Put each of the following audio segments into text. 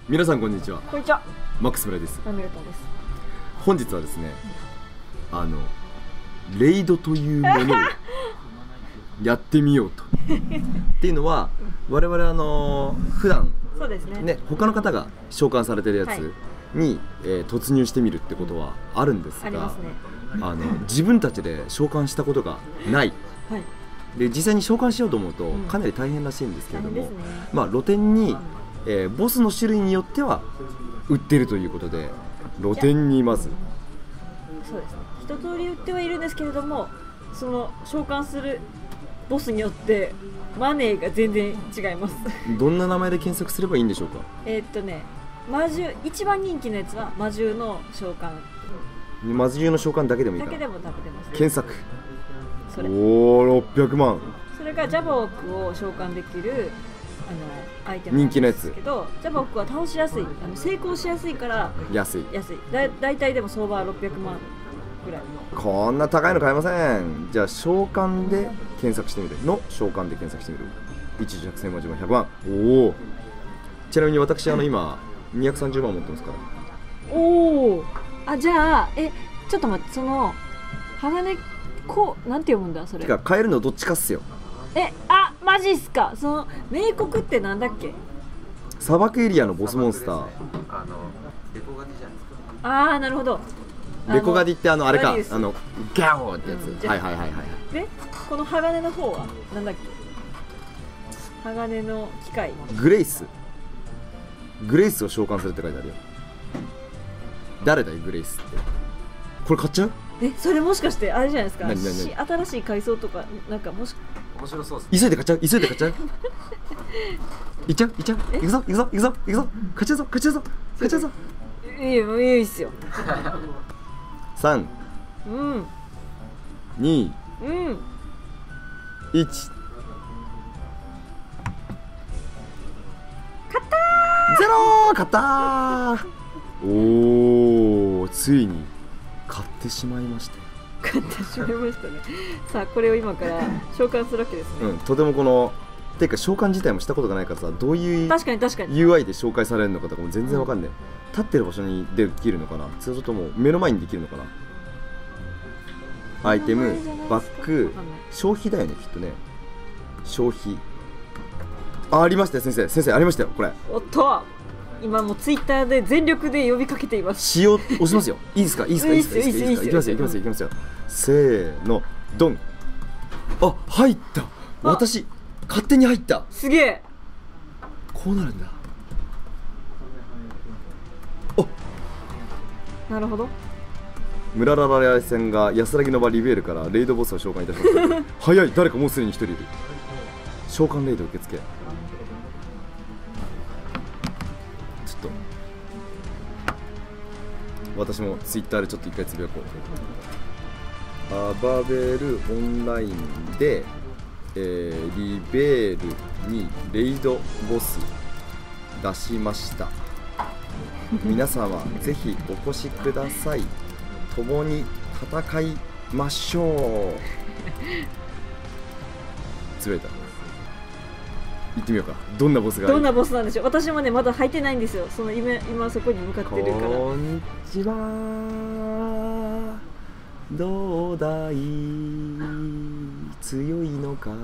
皆さんこんにちは。 こんにちは。 マックス村です。 ナミルトンです。 本日はですね、レイドというものをやってみようとっていうのは、我々普段そうですね。 ね、他の方が召喚されてるやつに、突入してみるってことはあるんですが、 ありますね。 自分たちで召喚したことがない。 はい。 で実際に召喚しようと思うとかなり大変らしいんですけれども、 大変ですね。 まあ露店に、ボスの種類によっては売ってるということで、露店にまずそうですね。一通り売ってはいるんですけれども、その召喚するボスによってマネーが全然違います。 どんな名前で検索すればいいんでしょうか。 魔獣、一番人気のやつは魔獣の召喚。 魔獣の召喚だけでもいいかな。 だけでも食べてます、ね。検索。 それ。 おお、600万。 それがジャバオクを召喚できるアイテム人気のやつ。 けど、ジャバオクは倒しやすい、成功しやすいから安い。 だいたいでも相場は600万ぐらい。 こんな高いの買えません。じゃあ召喚で検索してみるの召喚で検索してみる。一時1000万10万100万。おお。ちなみに私今230万持ってますから。 おお。あ、じゃあちょっと待って、その鋼なんて読むんだそれ。 てか買えるのどっちかっすよ。 マジっすか。その冥国ってなんだっけ。 砂漠エリアのボスモンスター。 レコガディじゃないですか。 ああ、なるほど。 レコガディってあれか、ギャオってやつ。はいはいはいはい。 で、この鋼の方はなんだっけ。鋼の機械。 グレイスを召喚するって書いてあるよ。誰だよグレイスって。これ買っちゃう？ それもしかしてあれじゃないですか。 何新しい階層とかなんかもし面白そうです。 急いで買っちゃう。いっちゃう行くぞ買っちゃうぞ。 いいっすよ。 3、2、1。 買ったー。ゼロー。買ったー。おお、ついに買ってしまいました。 ね。さあ、これを今から召喚するわけですね。 とてもていうか召喚自体もしたことがないからさ、どういう確かに UI で紹介されるのかとかも全然わかんない。立ってる場所にできるのかな、それとも目の前にできるのかな。アイテム、バック、消費だよねきっとね。消費ありましたよ。先生ありましたよこれ。 おっと、今もツイッターで全力で呼びかけています。 使用押しますよ。いいですか。いきますよ。せーのドン。あ、入った。私勝手に入った。 すげえ。 こうなるんだ。 なるほど。 村ラララ戦が安らぎの場リベールからレイドボスを召喚いたします。早い。誰かもうすでに1人いる。召喚レイド受付。ちょっと私もツイッターでちょっと一回つぶやこう。アバベルオンラインで、リベールにレイドボス出しました。皆様ぜひお越しください。共に戦いましょう。つぶやいた。行ってみようか。どんなボスなんでしょう。私もねまだ入ってないんですよ。その今そこに向かってるから。 こんにちは。どうだい、強いのかい。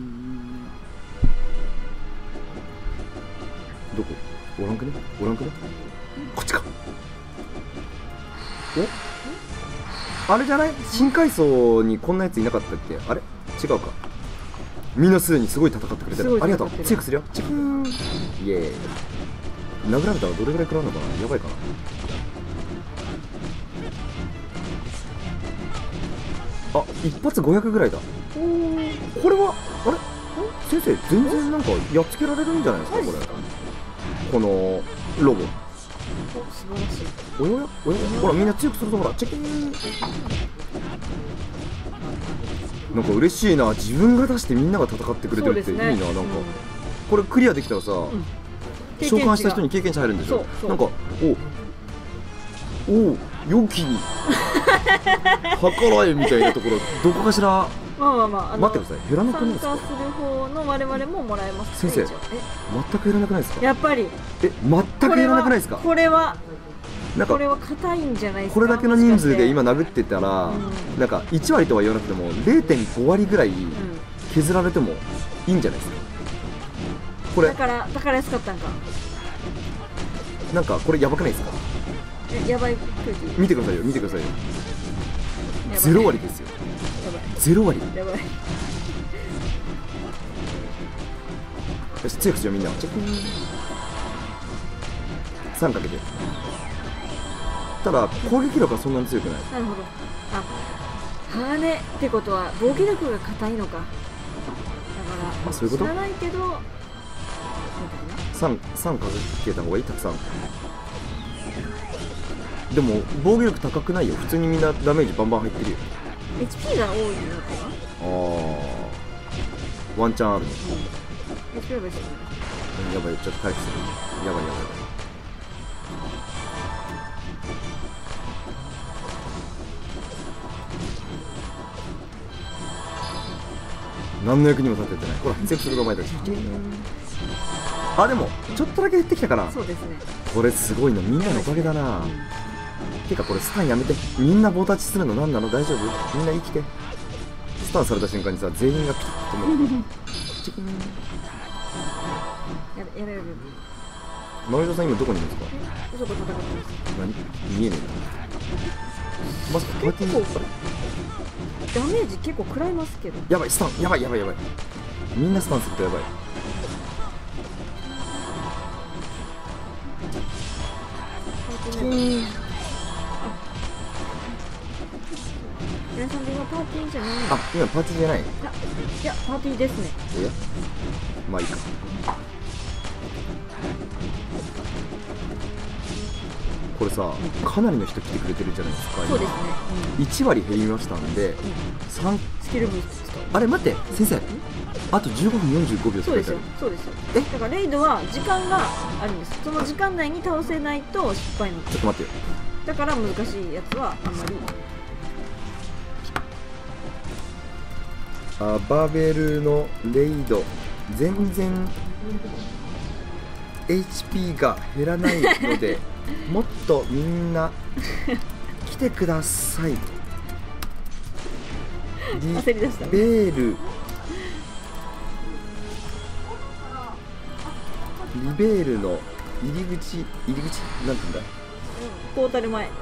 どこ？おらんくね。こっちか。あれじゃない？新階層にこんなやついなかったっけ？あれ違うか。みんなすでにすごい戦ってくれてる。ありがとう。強くするよ。チキン。イエーイ。殴られたらどれぐらい食らうのかな。やばいかな。あ、一発500ぐらいだ。これはあれ先生、全然なんかやっつけられるんじゃないですかこれ。このロボ。 素晴らしい。 おやほら、みんな強くするぞ。ほらチキン。なんか嬉しいな。自分が出してみんなが戦ってくれてるっていいな。なんかこれクリアできたらさ、召喚した人に経験値入るんでしょ。なんかお良きに計らえみたいなところどこかしらまあまあまあ、 待ってください、減らなくないですか？ 参加する方の我々ももらえます、 先生、全く減らなくないですか？ やっぱり全く減らなくないですか？ これはなんかこれは硬いんじゃないですか？ これだけの人数で今殴ってたら、なんか1割とは言わなくても 0.5 割ぐらい削られてもいいんじゃないですか？これだから安かったんか。 なんかこれやばくないですか？ やばい空気。 見てくださいよ、見てくださいよ。0割ですよ。 やばい。 0割。 やばい。 よし、強くしようみんな。3かけて。ただ攻撃力はそんなに強くない。 なるほど。あ、羽ってことは防御力が硬いのか。だから、 そういうこと？ 知らないけど、みたいな。3かけた方がいい、たくさん。でも防御力高くないよ。普通にみんなダメージバンバン入ってるよ。 HP が多いのかな。 ワンチャンあるね。 HP は別に。 やばい、ちょっと回復する。やばいやばい。何の役にも立ててない。ほら、強くするが前だし。あ、でもちょっとだけ減ってきたかな。 そうですね。 これすごいの、みんなのおかげだな。てかこれスタンやめて。みんな棒立ちするの何なの？大丈夫？みんな生きて。スタンされた瞬間にさ、全員がピッと止める。チキン。 やべ。 マルジョさん今どこにいるんですか？ そこ戦ってます。 見えねえな。まさかパーティーダメージ結構食らいますけど。 やばい、スタン、やばい。みんなスタンするとやばい。 皆さんで今パーティーじゃないの？ あ、今パーティーじゃない。 いやパーティーですね。 まあいいか。これさ、かなりの人来てくれてるじゃないですか。 そうですね。 1割減りましたんで、3 スキルブースト使う。 あれ待って、先生、あと15分45秒って書いてある。 そうですよ。だからレイドは時間があるんです。その時間内に倒せないと失敗なんです。 ちょっと待ってよ。 だから難しいやつはあんまり。 バベルのレイド全然 HP が減らないのでもっとみんな来てください。 焦り出した。 ベールリベールの入り口なんて言うんだ、 ポータル前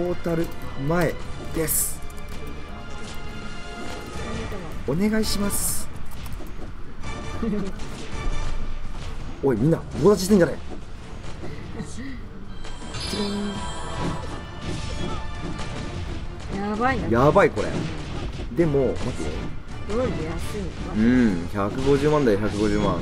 です。お願いしますおいみんな棒立ちしてんじゃない。 やばいな。 やばいこれ。でも待ってよ、 ドローで安いのか。 150万だよ、150万。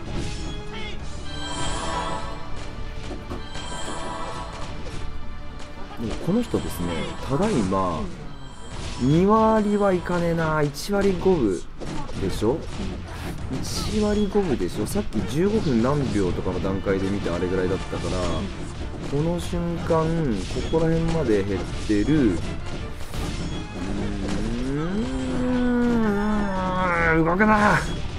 でもこの人ですね、ただいま2割はいかねえな。1割5分でしょ、1割5分でしょ。さっき15分何秒とかの段階で見てあれぐらいだったから、この瞬間ここら辺まで減ってる。動くな。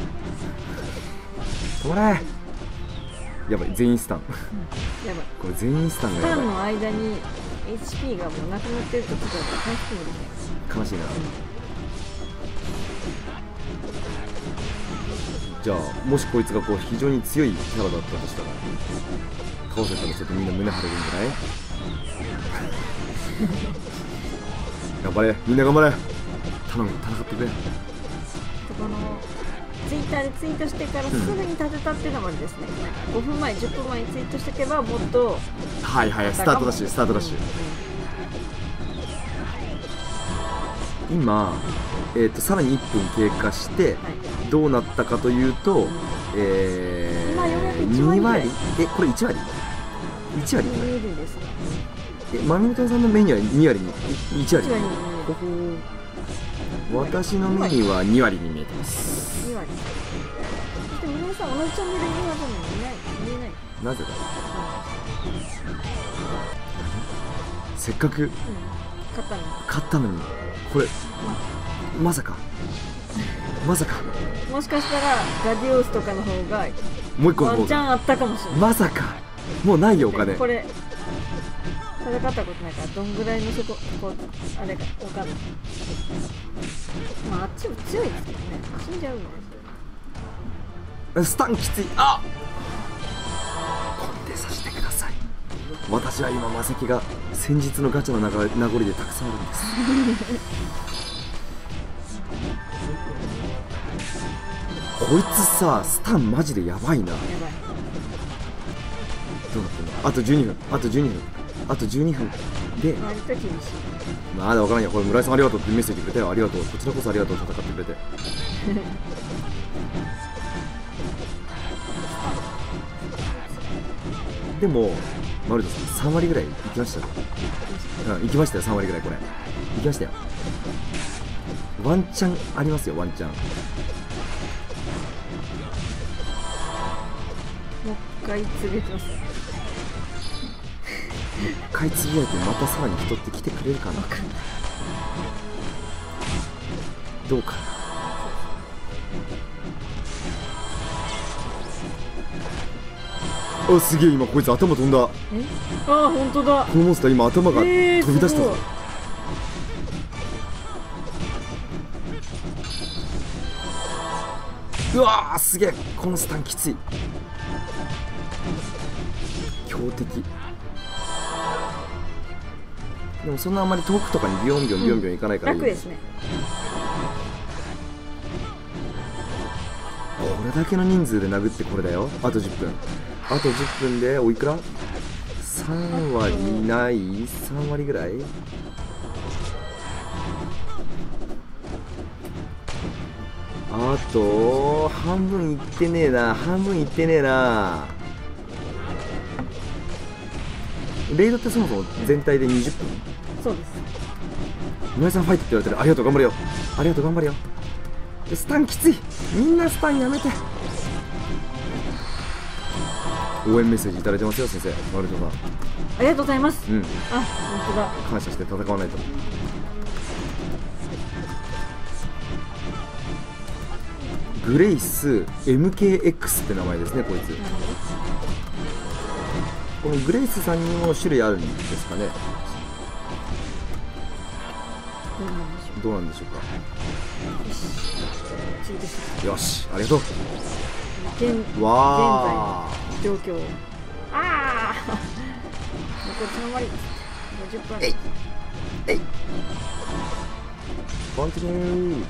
止まれ。やばい、全員スタンやばい。 これ全員スタンがやばい。 スタンの間に HP がもうなくなってるときだと回復もできない。 悲しいな。じゃあもしこいつがこう非常に強いキャラだったとしたら、倒せたらちょっとみんな胸張れるんじゃない頑張れ、みんな頑張れ。頼む、戦ってくれ。 このツイッターでツイートしてからすぐに立てたっていうのもあれですね、5分前10分前にツイートしておけばもっとはいはい、スタートダッシュ、スタートダッシュ。今、さらに1分経過して、どうなったかというと、2割、これ1割 ?1 割見えるんですか。 まみもとさんの目には2割に、1割。 1割に私の目には2割に見えてます。 2割。そして皆さん同じチャンネルにいるはずなのに見えない。 なぜだ。せっかく勝ったのに。 勝ったのにこれまさかもしかしたらガディオスとかの方がもう一個のワン方がチャンあったかもしれない。 まさかもうないよお金。 これ戦ったことないからどんぐらいのそこあれか分かんない。まああっちも強いですけどね、死んじゃうの。 スタンきつい。あっコンテさせてください。私は今魔石が先日のガチャの名残でたくさんあるんです。こいつさスタンマジでやばいな。 やばい。 どうなってんの。あと12分あと12分あと12分で割と厳しい。 まだ分からんよ。これ村井さんありがとうってメッセージくれたよ。ありがとう。こちらこそありがとう。戦ってくれてでもマルトさん3割ぐらいいきましたね。うん、いきましたよ。3割ぐらいこれいきましたよ。ワンチャンありますよ。ワンチャンもう一回つぶやきます。 う一回つぶやいてまたさらに人って来てくれるかな。どうかな。あすげえ今こいつ頭飛んだ。 ああ本当だ。 このモンスター今頭が飛び出したぞ。うわーすげえこのスタンきつい。強敵でもそんなあんまり遠くとかにビヨンビヨンビヨンビヨンいかないからいい、 楽ですね。 これだけの人数で殴ってこれだよ。あと10分あと10分でおいくら ?3 割ない ?3 割ぐらい。あと半分いってねえな。半分いってねえな。レイドってそもそも全体で20分。 そうです。 村井さんファイトって言われてる。ありがとう頑張れよ。ありがとう頑張れよ。スタンきつい。みんなスタンやめて。応援メッセージいただいてますよ先生。マルトさんありがとうございます。 うんあ本当だ。 感謝して戦わないと。グレイス MKX って名前ですねこいつ。このグレイスさんにも種類あるんですかね。 どうなんでしょう。 どうなんでしょうか。 次です。 よしありがとう。 現わ在の状況。ああ残り3割です。50分。 えいえいコンティニュー。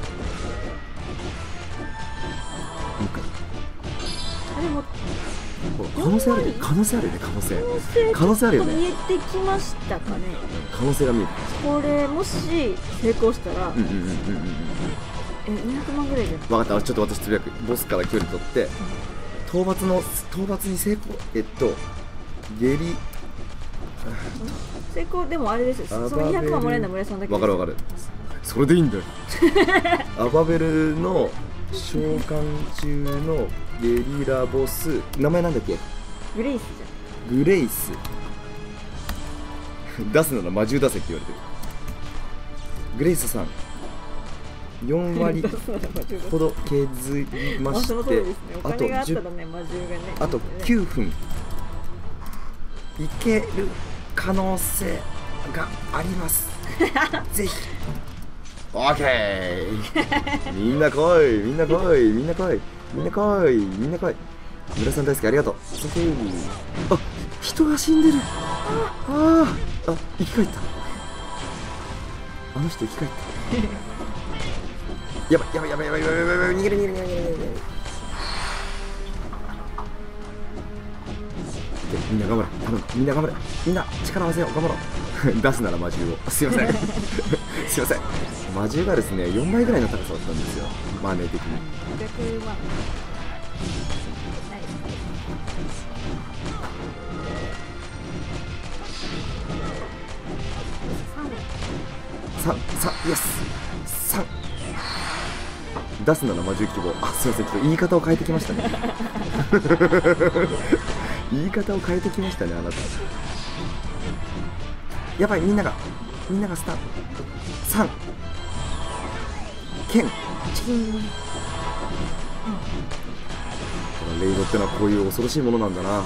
あれも可能性あるね。可能性あるね。可能性あるよね。 見えてきましたかね。 可能性が見えてこれもし成功したら、 200 万ぐらいじゃない。 分かった。ちょっと私つぶやく。ボスから距離取って討伐に成功。下痢成功でもあれですよ。その200万もらえるのは村井さんだけです。 分かるそれでいいんだよアバベルの召喚中のゲリラボス名前なんだっけ。 グレイスじグレイス出すなら魔獣出せって言われてる。グレイスさん4割ほど削りまして、あと10あと9分いける可能性がありますぜひオッケーみんな来いみんな来いみんな来いみんな来いみんな来い。村さん大好きありがとう。そしてあ人が死んでる。あ生き返った。あの人生き返ったやばいやばいやばいやばいやばいやばい逃げる逃げる逃げる逃げる逃げる。みんな頑張れ頼む。みんな頑張れ。みんな力を合わせよう。頑張ろう出すなら魔獣をすいませんすいません。魔獣がですね4倍ぐらいの高さだったんですよマネー的に。 500万イエス3出すなら魔獣希望。すいませんちょっと言い方を変えてきましたね言い方を変えてきましたねあなた。やばいみんながみんながスタン3剣チキン。レイドってのはこういう恐ろしいものなんだな。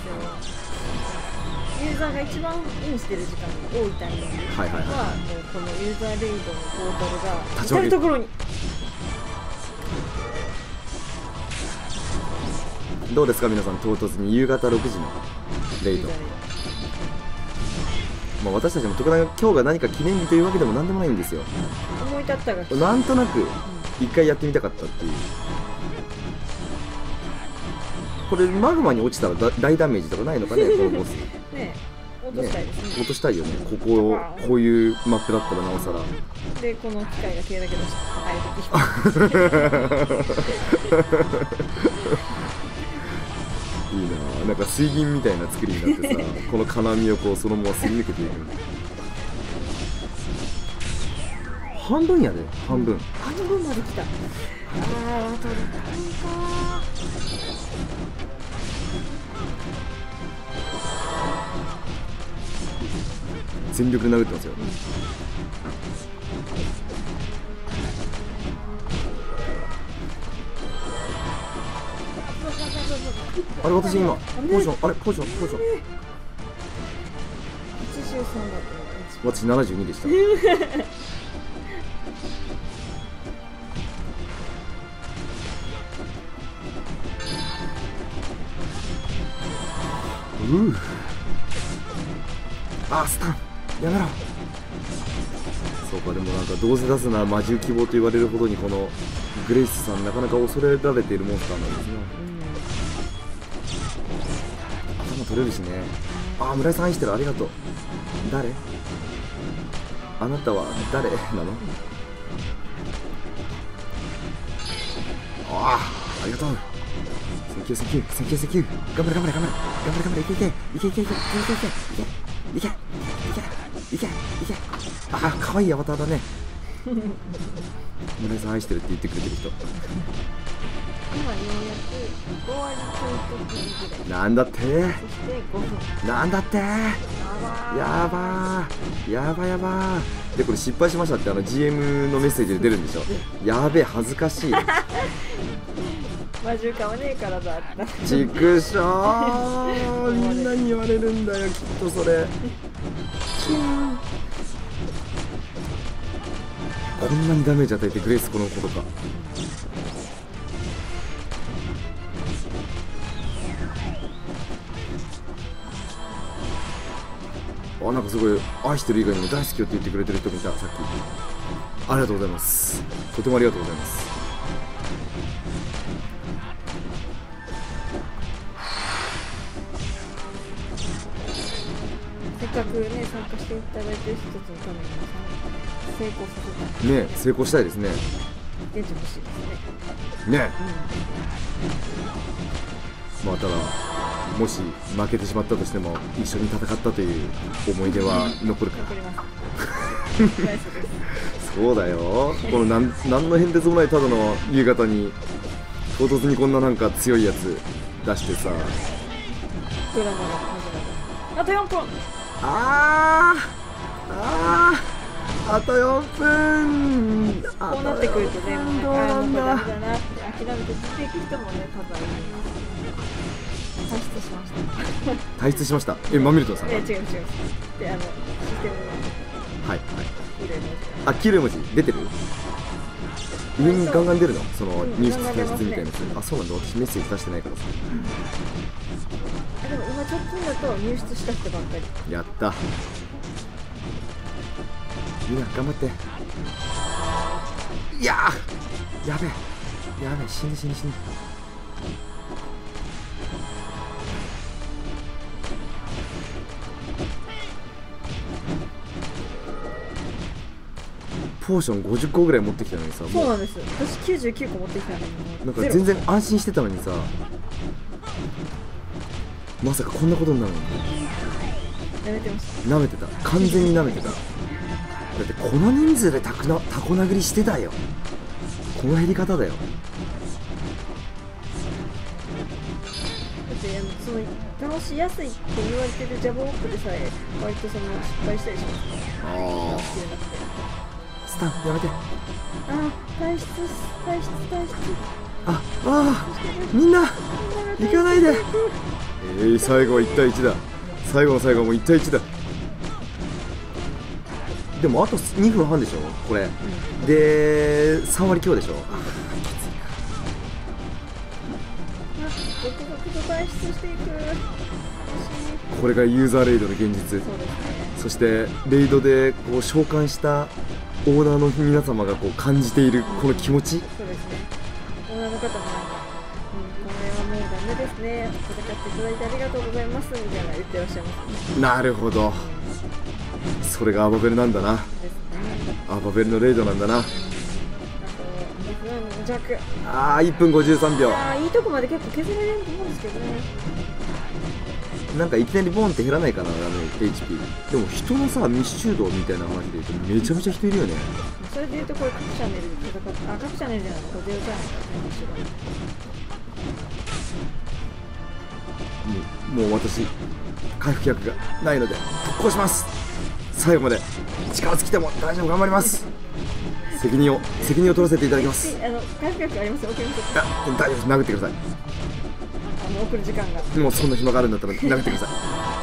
ユーザーが一番インしてる時間が多いタイミングは、もうこのユーザーレイドのポータルが至るところに。 どうですか皆さん、唐突に夕方6時のレイド。まあ私たちも特段今日が何か記念日というわけでも何でもないんですよ。 思い立ったがなんとなく一回やってみたかったっていう。これマグマに落ちたら大ダメージとかないのかねこのボス。 ね、落としたいですね。 落としたいよね。ここいうマップだったらなおさら。 でこの機械が消えだけどいいな、なんか水銀みたいな作りになってさこの金網をこうそのまますり抜けていく。半分やで、半分まで来た。あと6分か。 全力で殴ってますよ。あれ私今ポーション、あれポーション 83だった。 私72でした。スタンやめろ。そうか、でもなんかどうせ出すなら魔獣希望と言われるほどにこのグレイスさんなかなか恐れられているモンスターなんですね。頭取れるしね。村井さん愛してる、ありがとう。誰？あなたは誰なの？ありがとう。センキュー。頑張れ。いけ。可愛いアバターだね。村井さん愛してるって言ってくれてる人。 今ようやく5割ちょいとぐらい。 なんだって。そして 5分。 なんだって。やば。でこれ失敗しましたってGM のメッセージで出るんでしょ。やべえ、恥ずかしい。 魔獣買わねえからだって。 ちくしょー。みんなに言われるんだよきっとそれ。こんなにダメージ与えてグレイスこのことか。なんかすごい愛してる以外にも大好きよって言ってくれてる人もいた。さっきありがとうございます。とてもありがとうございます。 せっかくね参加していただいてる人たちのために成功させたね。成功したいですね。 現地欲しいですね。まあただもし負けてしまったとしても一緒に戦ったという思い出は残るから。そうだよ。この何の変哲もないただの夕方に唐突にこんななんか強いやつ出してさ。 ドラマが始まる。あと4分。 あと4分。 こうなってくるとね、もうどうなんだ。 ダメだなって諦めて出ていく人もね、多分います。退出しました。 マミルトンさん。 違う。で、システムのはい。黄色い文字出てる？上にガンガン出るの？その入室退出みたいなやつ。そうなんだ。私メッセージ出してないからさ。 でも今直近だと入室した人ばっかり。 やった。みんな頑張って。やべえ、死ぬ。ポーション50個ぐらい持ってきたのにさ。 そうなんです。私99個持ってきたのになんか全然安心してたのにさ、まさかこんなことになるの。 舐めてました。 舐めてた。完全に舐めてた。だってこの人数でタコ殴りしてたよ。この減り方だよ。 だってその倒しやすいって言われてるジャボオップでさえ割とその失敗したりしますね。 ああ倒しきれなくて。 スタンやめて。 退出。 みんな行かないで。最後は1対1だ。最後の最後はもう1対1だ。でもあと2分半でしょこれ、で3割強でしょ。 続々と退出していく。 これがユーザーレイドの現実。そしてレイドでこう召喚したオーナーの皆様がこう感じているこの気持ち。 そうですね。オーナーの方もなんか、これはもうダメですね。戦っていただいてありがとうございますみたいな言ってらっしゃいます。 なるほど。それがアバベルなんだな。アバベルのレイドなんだな。1分53秒。 いいとこまで結構削られると思うんですけどね。 なんかいきなりボンって減らないかな、HP。でも人のさ密集度みたいな話で言うとめちゃめちゃ人いるよね。 それで言うとこれ各チャンネルで戦って、各チャンネルじゃないの、これ0チャンネルだね、 もう私回復薬がないので特攻します。最後まで力尽きても大丈夫、頑張ります。責任を取らせていただきます。 回復薬ありますよ、送りますよ。 大丈夫です、殴ってください。 もう送る時間がもうそんな暇があるんだったら殴ってください。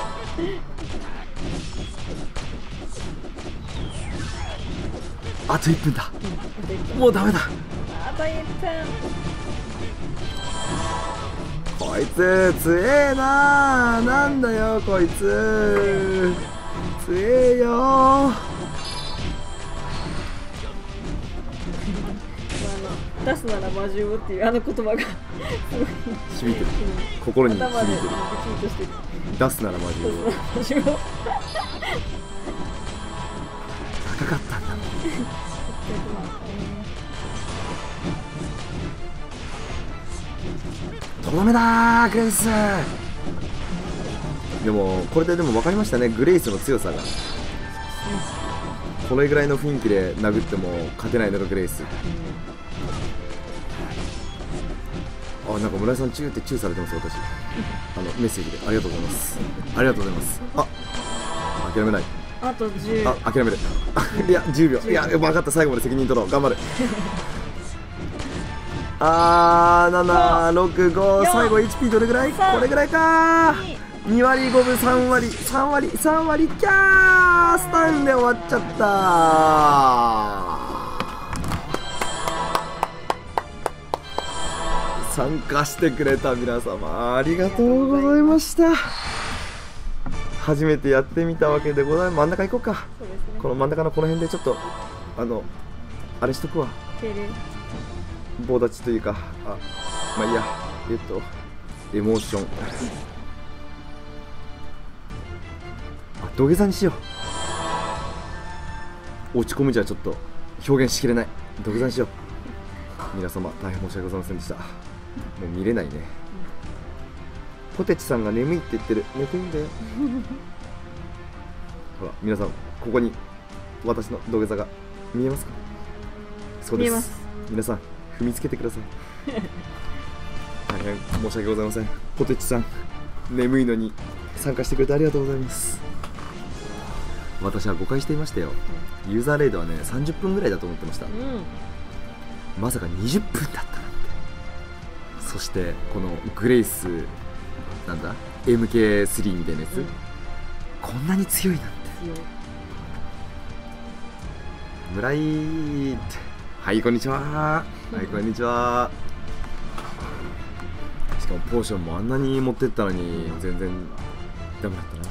あと1分だ、もうダメだ。 あと1分。 こいつ強えな。なんだよこいつ強えよ。 出すなら魔獣をっていう言葉がすごい響いてる、心に響いてる。出すなら魔獣を。高かったんだもん。とどめだーグレイス。でもこれで分かりましたね、グレイスの強さが。これぐらいの雰囲気で殴っても勝てないのがグレイス。なんか村井さんチューってチューされてますよ。私メッセージでありがとうございます。ありがとうございます。諦めない。 あと10。 諦める。いや10秒。いや分かった、最後まで責任取ろう、頑張る。7、6、5、最後 HP どれぐらい？これぐらいかー。2割5分3割3割3割キャー。スタンで終わっちゃったー。参加してくれた皆様ありがとうございました。初めてやってみたわけでございます。真ん中行こうか。 そうですね、 この真ん中のこの辺でちょっとあれしとくわ。棒立ちというか、まあいいや、エモーション。土下座にしよう。落ち込むじゃちょっと表現しきれない。土下座にしよう。皆様大変申し訳ございませんでした。もう見れないね。ポテチさんが眠いって言ってる。寝ていいんだよ。ほら皆さん、ここに私の土下座が見えますか？そうです。 見えます。 皆さん踏みつけてください。大変申し訳ございません。ポテチさん、眠いのに参加してくれてありがとうございます。私は誤解していましたよ。ユーザーレイドはね30分ぐらいだと思ってました。まさか20分だったなんて。そしてこのグレイスなんだ MK3 みたいなやつ、こんなに強いなんて。村井、はいこんにちは。はいこんにちは。しかもポーションもあんなに持ってったのに全然ダメだったな。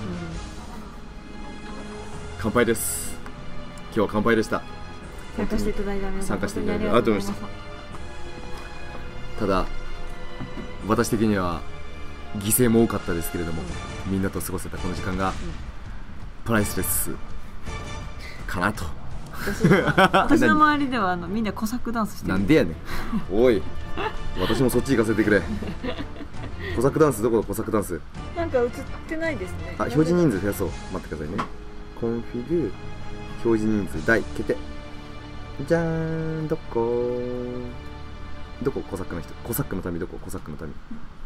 乾杯です。今日は乾杯でした。 参加していただいてありがとうございました。ただ私的には犠牲も多かったですけれども、みんなと過ごせたこの時間がプライスレスかなと。 私の周りではみんなコサックダンスしてる。 なんでやねん。おい、私もそっち行かせてくれ。コサックダンスどこだ？コサックダンスなんか映ってないですね。 表示人数増やそう。待ってくださいね。コンフィグ表示人数大決定。じゃーん、どこコサックの人、コサックの民どこ？コサックの民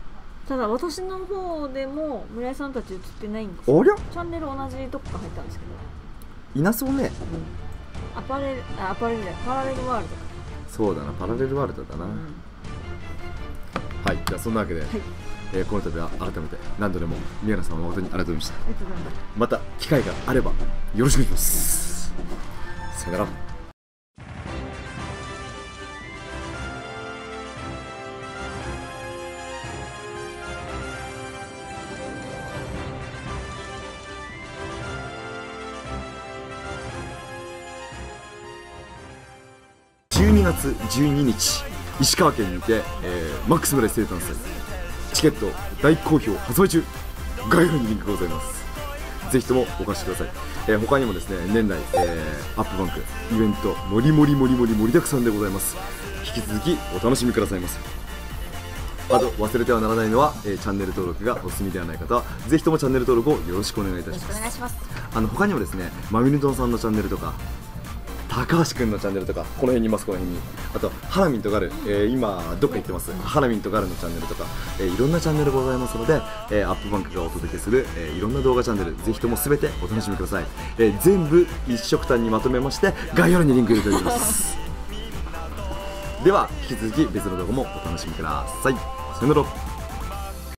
ただ私の方でも村井さんたち映ってないんですよ。 ありゃチャンネル同じとこから入ったんですけど、 いなそうね。 アパレルじゃないパラレルワールドか。 そうだな、パラレルワールドだな。はい、じゃあそんなわけで、この度は改めて何度でも宮野さん誠にありがとうございました。 ありがとうございます。 また機会があればよろしくお願いします。さよなら。12月12日、石川県にて、マックス村井生誕祭チケット大好評発売中。概要欄にリンクがございます。ぜひともお貸しください。他にもですね、年内、アップバンクイベント盛り盛りだくさんでございます。引き続きお楽しみくださいませ。あと忘れてはならないのは、チャンネル登録がお済みではない方はぜひともチャンネル登録をよろしくお願いいたします。 お願いします。 他にもですね、まみるとんさんのチャンネルとか高橋くんのチャンネルとか、この辺にいます。この辺にあとハラミンとガル、今どっか行ってます。ハラミンとガルのチャンネルとか、いろんなチャンネルございますので、アップバンクがお届けする、いろんな動画チャンネルぜひとも全てお楽しみください。全部一色単にまとめまして概要欄にリンク入れておきますでは引き続き別の動画もお楽しみください。さよなら。